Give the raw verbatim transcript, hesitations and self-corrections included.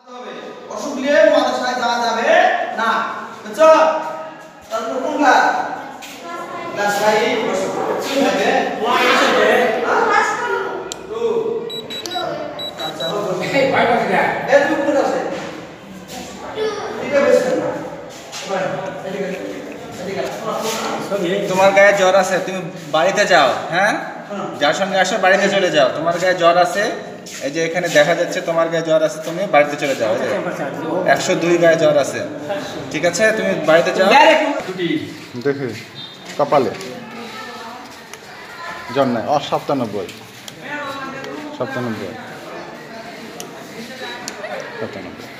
অসুখ নিয়ে মাদ্রাসায় যাওয়া যাবে না, বুঝছো? তারপর কোন ক্লাস? Class five. কি হবে? ওয়ান আসবে। Class two. আচ্ছা এই ভাই পাশে যা। এর টু কোন আছে? টু। ঠিক আছে না? এবার এদিকে এদিকে তোমার গায়ে জ্বর আছে, তুমি বাড়িতে যাও। হ্যাঁ, যার সঙ্গে আসো বাড়িতে চলে যাও। তোমার গায়ে জ্বর আছে, এই যে এখানে দেখা যাচ্ছে তোমার গায়ে জ্বর আছে, তুমি বাড়িতে চলে যাও। একশো দুই গায়ে জ্বর আছে, ঠিক আছে? তুমি বাড়িতে যাও। দেখি কপালে জ্বর নাই। অ সাতানব্বই সাতানব্বই সাতানব্বই